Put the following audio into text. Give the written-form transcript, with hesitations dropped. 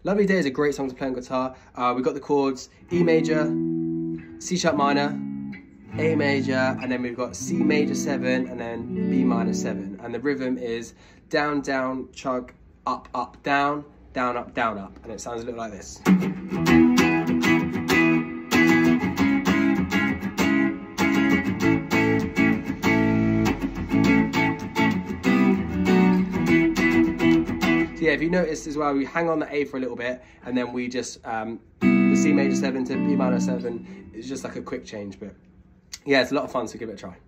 Lovely Day is a great song to play on guitar. We've got the chords E major, C sharp minor, A major, and then we've got C major 7 and then B minor 7. And the rhythm is down, down, chug, up, up, down, down, up, down, up. And it sounds a little like this. So yeah, if you notice as well, we hang on the A for a little bit, and then we just, the C major 7 to B minor 7 is just like a quick change, but yeah, it's a lot of fun, so give it a try.